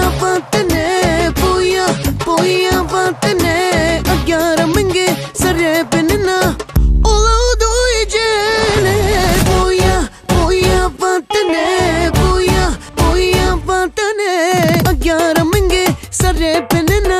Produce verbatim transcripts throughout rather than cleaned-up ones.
vatne poya poya vatne agyar minge sare benna ola do jene poya poya vatne poya poya vatne agyar minge sare benna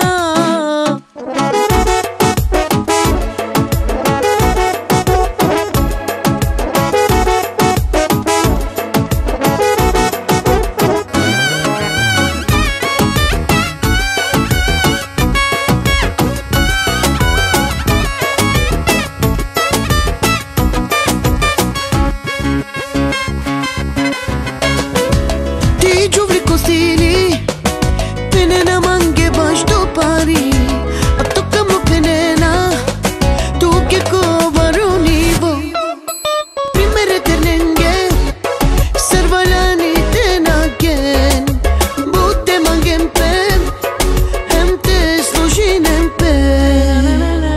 Costili, penena mange bash do pari, atto kam penena, tu ke ko varuni vo. Primere tenenge, servalani tenagen, butte mangem pen, hem te slushinem pen.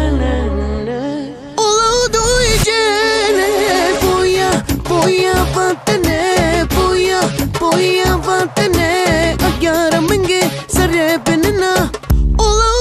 Ola do jene, poya poya vatne, poya poya vatne. Agyar minge sare benna ola